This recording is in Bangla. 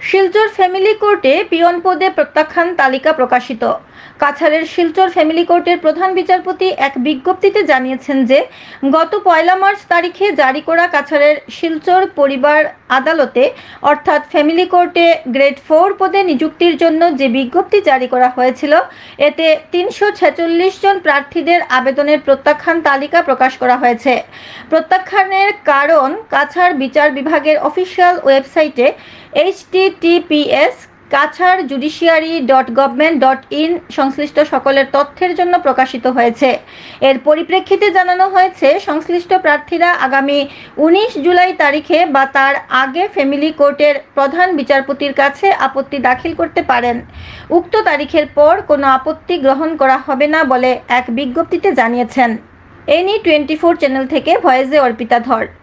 শিলচর ফ্যামিলি কোর্টে পিয়ন পদে প্রত্যাখ্যান তালিকা প্রকাশিত। কাছাড়ের শিলচর ফ্যামিলি কোর্টের প্রধান বিচারপতি এক বিজ্ঞপ্তিতে জানিয়েছেন যে গত 1 মার্চ তারিখে জারি করা কাছাড়ের শিলচর পরিবার আদালতে অর্থাৎ ফ্যামিলি কোর্টে গ্রেড 4 পদে নিযুক্তির জন্য যে বিজ্ঞপ্তি জারি করা হয়েছিল এতে 346 জন প্রার্থীদের আবেদনের প্রত্যাখ্যান তালিকা প্রকাশ করা হয়েছে। প্রত্যাখ্যানের কারণ কাছাড় বিচার বিভাগের অফিসিয়াল ওয়েবসাইটে https://kachar-judiciary.government.in সংশ্লিষ্ট সকলের তথ্যের জন্য প্রকাশিত হয়েছে। এর পরিপ্রেক্ষিতে জানানো হয়েছে সংশ্লিষ্ট প্রার্থীরা আগামী 19 জুলাই তারিখে বা তার আগে ফ্যামিলি কোর্টের প্রধান বিচারপতির কাছে আপত্তি দাখিল করতে পারেন। উক্ত তারিখের পর কোনো আপত্তি গ্রহণ করা হবে না বলে এক বিজ্ঞপ্তিতে জানিয়েছেন। এনি 24 চ্যানেল থেকে ভয়েসে অর্পিতা ধর।